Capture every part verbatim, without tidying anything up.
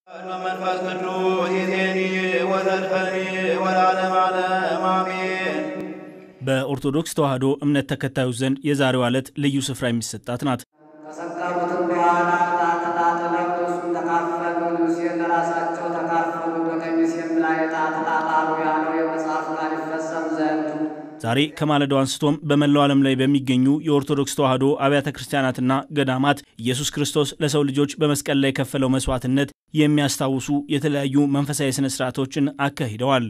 መንፈስ ቅዱስ ይዜኒ ወዘልፈኒ ወለዓለመ ዓለም አሜን። በኦርቶዶክስ ተዋሕዶ እምነት ተከታዮች ዘንድ የዛሬው ዕለት ልዩ ስፍራ የሚሰጣት ናት። ከሰቀሉትም በኋላ ተጣጥለው እሱን ተካፈሉ፣ ሙሴን ለራሳቸው ተካፈሉ። በቀሚሴም ላይ ዕጣ ተጣጣሉ ያለው የመጽሐፍ ቃል ይፈጸም ዘንድ ዛሬ ከማለዳው አንስቶም በመላው ዓለም ላይ በሚገኙ የኦርቶዶክስ ተዋሕዶ አብያተ ክርስቲያናትና ገዳማት ኢየሱስ ክርስቶስ ለሰው ልጆች በመስቀል ላይ የከፈለው መስዋዕትነት የሚያስታውሱ የተለያዩ መንፈሳዊ ስነ ስርዓቶችን አካሂደዋል።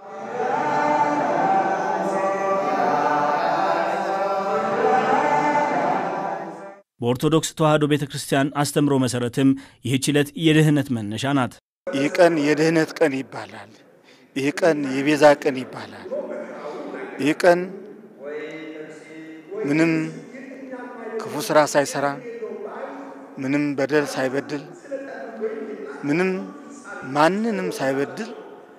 በኦርቶዶክስ ተዋሕዶ ቤተክርስቲያን አስተምሮ መሰረትም ይህች ዕለት የድህነት መነሻ ናት። ይህ ቀን የድህነት ቀን ይባላል። ይህ ቀን የቤዛ ቀን ይባላል። ይህ ቀን ምንም ክፉ ስራ ሳይሰራ ምንም በደል ሳይበድል ምንም ማንንም ሳይበድል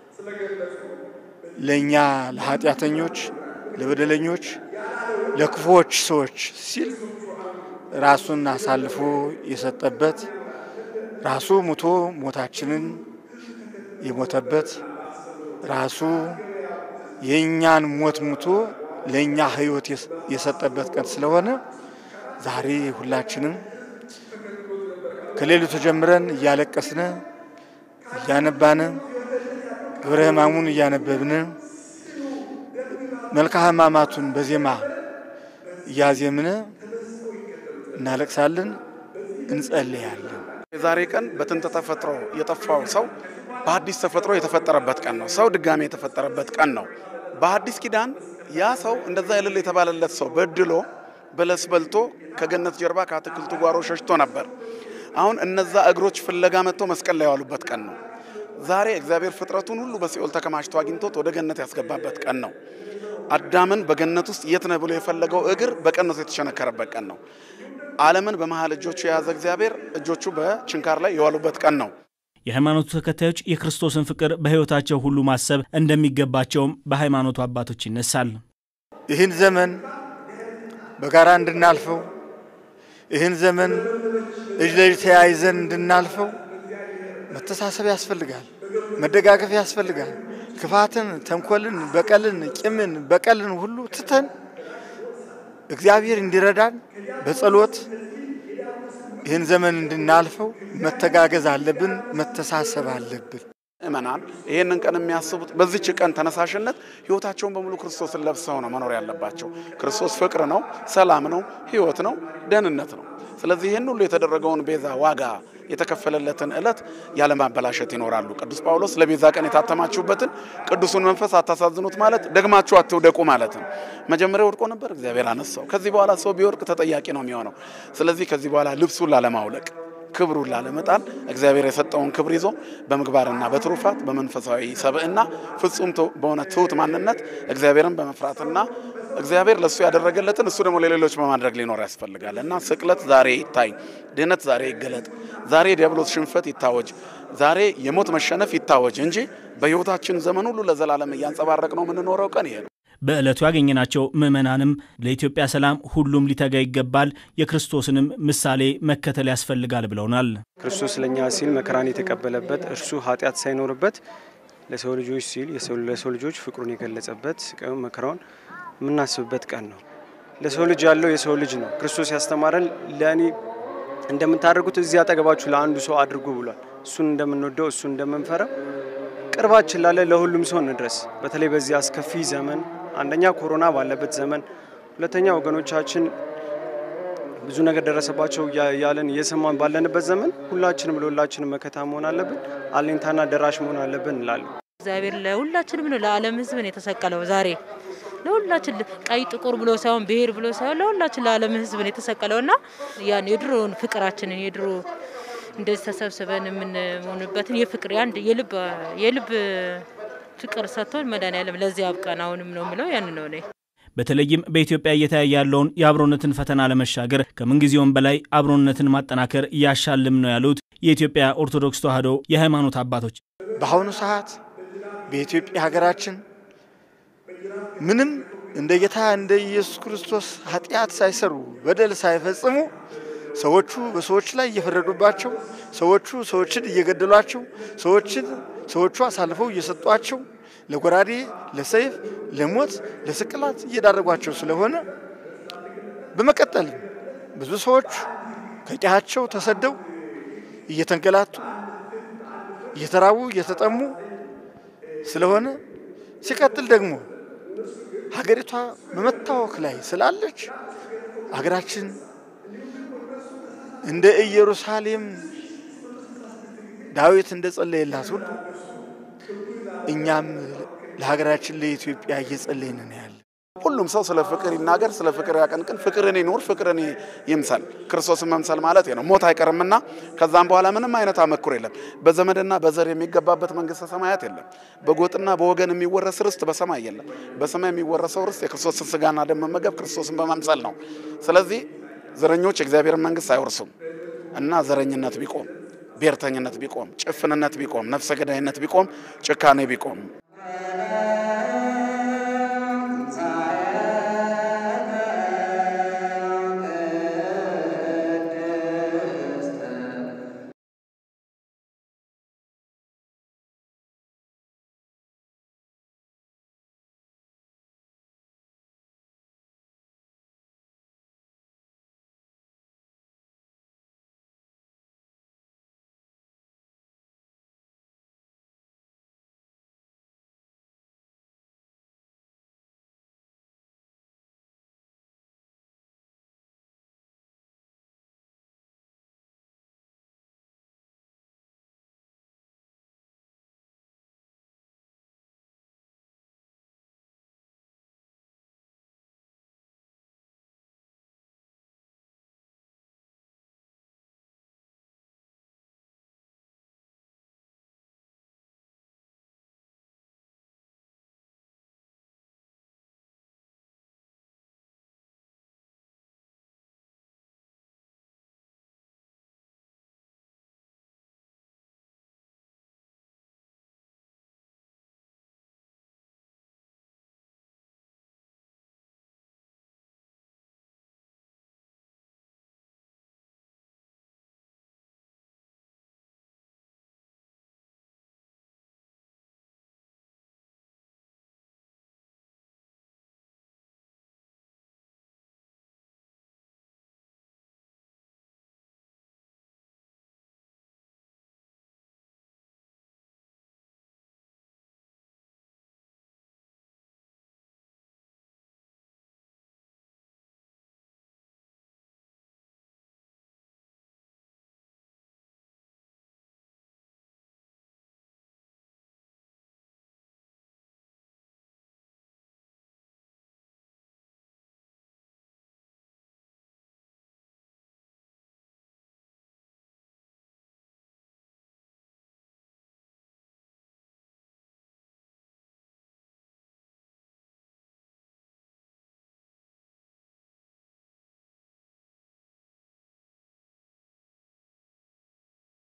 ለኛ ለኃጢአተኞች ለበደለኞች ለክፉዎች ሰዎች ሲል ራሱን አሳልፎ የሰጠበት ራሱ ሞቶ ሞታችንን የሞተበት ራሱ የኛን ሞት ሞቶ ለኛ ህይወት የሰጠበት ቀን ስለሆነ ዛሬ ሁላችንም ከሌሊቱ ጀምረን እያለቀስን እያነባን ግብረ ሕማሙን እያነበብን መልክአ ሕማማቱን በዜማ እያዜምን እናለቅሳለን፣ እንጸልያለን። የዛሬ ቀን በጥንተ ተፈጥሮ የጠፋው ሰው በአዲስ ተፈጥሮ የተፈጠረበት ቀን ነው። ሰው ድጋሜ የተፈጠረበት ቀን ነው። በአዲስ ኪዳን ያ ሰው እንደዛ ይልል የተባለለት ሰው በድሎ በለስ በልቶ ከገነት ጀርባ ከአትክልቱ ጓሮ ሸሽቶ ነበር። አሁን እነዛ እግሮች ፍለጋ መጥቶ መስቀል ላይ ያሉበት ቀን ነው። ዛሬ እግዚአብሔር ፍጥረቱን ሁሉ በሲኦል ተከማችቶ አግኝቶት ወደ ገነት ያስገባበት ቀን ነው። አዳምን በገነት ውስጥ የት ነህ ብሎ የፈለገው እግር በቀኖስ የተሸነከረበት ቀን ነው። ዓለምን በመሃል እጆቹ የያዘ እግዚአብሔር እጆቹ በችንካር ላይ የዋሉበት ቀን ነው። የሃይማኖቱ ተከታዮች የክርስቶስን ፍቅር በህይወታቸው ሁሉ ማሰብ እንደሚገባቸውም በሃይማኖቱ አባቶች ይነሳል። ይህን ዘመን በጋራ እንድናልፈው ይህን ዘመን እጅ ለእጅ ተያይዘን እንድናልፈው መተሳሰብ ያስፈልጋል፣ መደጋገፍ ያስፈልጋል። ክፋትን፣ ተንኮልን፣ በቀልን፣ ቂምን፣ በቀልን ሁሉ ትተን እግዚአብሔር እንዲረዳን በጸሎት ይህን ዘመን እንድናልፈው መተጋገዝ አለብን፣ መተሳሰብ አለብን። እመናን ይሄንን ቀን የሚያስቡት በዚህች ቀን ተነሳሽነት ህይወታቸውን በሙሉ ክርስቶስን ለብሰው ነው መኖር ያለባቸው። ክርስቶስ ፍቅር ነው፣ ሰላም ነው፣ ህይወት ነው፣ ደህንነት ነው። ስለዚህ ይሄን ሁሉ የተደረገውን ቤዛ ዋጋ የተከፈለለትን ዕለት ያለ ማበላሸት ይኖራሉ። ቅዱስ ጳውሎስ ለቤዛ ቀን የታተማችሁበትን ቅዱሱን መንፈስ አታሳዝኑት ማለት ደግማችሁ አትውደቁ ማለት ነው። መጀመሪያ ወድቆ ነበር፣ እግዚአብሔር አነሳው። ከዚህ በኋላ ሰው ቢወርቅ ተጠያቂ ነው የሚሆነው። ስለዚህ ከዚህ በኋላ ልብሱን ላለማውለቅ ክብሩን ላለመጣል እግዚአብሔር የሰጠውን ክብር ይዞ በመግባርና በትሩፋት በመንፈሳዊ ሰብዕና ፍጹም በሆነ ትሁት ማንነት እግዚአብሔርን በመፍራትና እግዚአብሔር ለሱ ያደረገለትን እሱ ደግሞ ለሌሎች በማድረግ ሊኖር ያስፈልጋል እና ስቅለት ዛሬ ይታይ፣ ድህነት ዛሬ ይገለጥ፣ ዛሬ ዲያብሎስ ሽንፈት ይታወጅ፣ ዛሬ የሞት መሸነፍ ይታወጅ እንጂ በህይወታችን ዘመን ሁሉ ለዘላለም ያንጸባረቅ ነው የምንኖረው ቀን ይሄ ነው። በእለቱ ያገኘናቸው ምእመናንም ለኢትዮጵያ ሰላም ሁሉም ሊተጋ ይገባል፣ የክርስቶስንም ምሳሌ መከተል ያስፈልጋል ብለውናል። ክርስቶስ ለኛ ሲል መከራን የተቀበለበት እርሱ ኃጢአት ሳይኖርበት ለሰው ልጆች ሲል ለሰው ልጆች ፍቅሩን የገለጸበት መከራውን ምናስብበት ቀን ነው። ለሰው ልጅ ያለው የሰው ልጅ ነው። ክርስቶስ ያስተማረን ለኔ እንደምታደርጉት እዚህ አጠገባችሁ ለአንዱ ሰው አድርጉ ብሏል። እሱን እንደምንወደው እሱን እንደምንፈራው ቅርባችን ላለ ለሁሉም ሰው እንድረስ። በተለይ በዚህ አስከፊ ዘመን አንደኛ ኮሮና ባለበት ዘመን፣ ሁለተኛ ወገኖቻችን ብዙ ነገር ደረሰባቸው ያለን እየሰማን ባለንበት ዘመን ሁላችንም ለሁላችንም መከታ መሆን አለብን፣ አለኝታና ደራሽ መሆን አለብን እንላለን። እግዚአብሔር ለሁላችንም ነው ለዓለም ሕዝብ ነው የተሰቀለው። ዛሬ ለሁላችን ቀይ ጥቁር ብሎ ሳይሆን ብሔር ብሎ ሳይሆን ለሁላችን ለዓለም ሕዝብ ነው የተሰቀለውና ያን የድሮውን ፍቅራችንን የድሮ እንደዚህ ተሰብስበን ምን ሆነበትን የፍቅር አንድ የልብ የልብ ፍቅር ሰጥቶን መድኃኒዓለም ለዚህ ያብቃን አሁንም ነው ምለው ያን ነው ነኝ። በተለይም በኢትዮጵያ እየታየ ያለውን የአብሮነትን ፈተና ለመሻገር ከመንግስቱም በላይ አብሮነትን ማጠናከር ያሻልም ነው ያሉት የኢትዮጵያ ኦርቶዶክስ ተዋሕዶ የሃይማኖት አባቶች። በአሁኑ ሰዓት በኢትዮጵያ ሀገራችን ምንም እንደ ጌታ እንደ ኢየሱስ ክርስቶስ ኃጢአት ሳይሰሩ በደል ሳይፈጽሙ ሰዎቹ በሰዎች ላይ እየፈረዱባቸው ሰዎቹ ሰዎችን እየገደሏቸው ሰዎችን ሰዎቹ አሳልፈው እየሰጧቸው ለጎራዴ ለሰይፍ ለሞት ለስቅላት እየዳረጓቸው ስለሆነ በመቀጠል ብዙ ሰዎች ከጫቸው ተሰደው እየተንገላቱ እየተራቡ እየተጠሙ ስለሆነ ሲቀጥል ደግሞ ሀገሪቷ በመታወክ ላይ ስላለች ሀገራችን እንደ ኢየሩሳሌም ዳዊት እንደጸለየላት ሁሉ እኛም ለሀገራችን ለኢትዮጵያ እየጸለይን ነው ያለ ሁሉም ሰው ስለ ፍቅር ይናገር ስለ ፍቅር ያቀንቅን ፍቅርን ይኖር ፍቅርን ይምሰል ክርስቶስን መምሰል ማለት ነው ሞት አይቀርምና ከዛም በኋላ ምንም አይነት አመክሮ የለም በዘመድና በዘር የሚገባበት መንግስተ ሰማያት የለም በጎጥና በወገን የሚወረስ ርስት በሰማይ የለም በሰማይ የሚወረሰው ርስት የክርስቶስን ስጋና ደም መመገብ ክርስቶስን በመምሰል ነው ስለዚህ ዘረኞች እግዚአብሔርን መንግስት አይወርሱም እና ዘረኝነት ቢቆም ብሔርተኝነት ቢቆም ጭፍንነት ቢቆም ነፍሰ ገዳይነት ቢቆም ጭካኔ ቢቆም